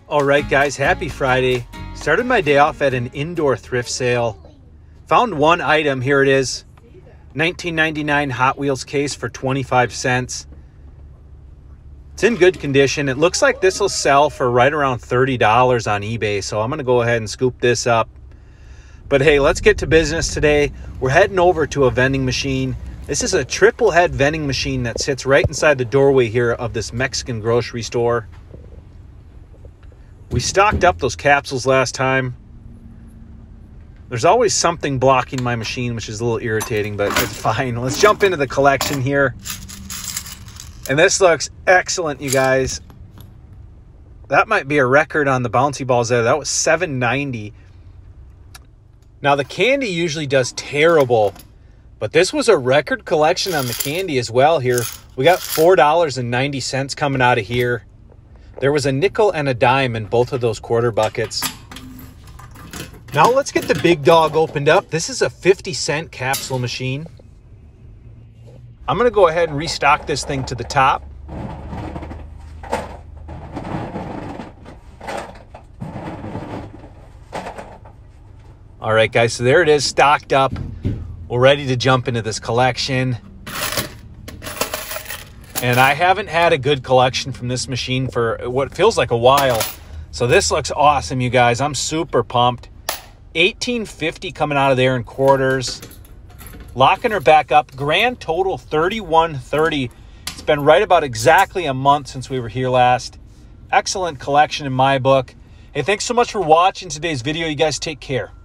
All right, guys, happy Friday. Started my day off at an indoor thrift sale. Found one item, here it is. 1999 Hot Wheels case for 25 cents. It's in good condition. It looks like this will sell for right around $30 on eBay, so I'm gonna go ahead and scoop this up. But hey, let's get to business today. We're heading over to a vending machine. This is a triple head vending machine that sits right inside the doorway here of this Mexican grocery store. We stocked up those capsules last time. There's always something blocking my machine, which is a little irritating, but it's fine. Let's jump into the collection here. And this looks excellent, you guys. That might be a record on the bouncy balls there. That was $7.90. Now, the candy usually does terrible, but this was a record collection on the candy as well here. We got $4.90 coming out of here. There was a nickel and a dime in both of those quarter buckets. Now let's get the big dog opened up. This is a 50-cent capsule machine. I'm going to go ahead and restock this thing to the top. All right, guys, so there it is, stocked up. We're ready to jump into this collection. And I haven't had a good collection from this machine for what feels like a while. So this looks awesome, you guys. I'm super pumped. $18.50 coming out of there in quarters. Locking her back up. Grand total $31.30. It's been right about exactly a month since we were here last. Excellent collection in my book. Hey, thanks so much for watching today's video. You guys take care.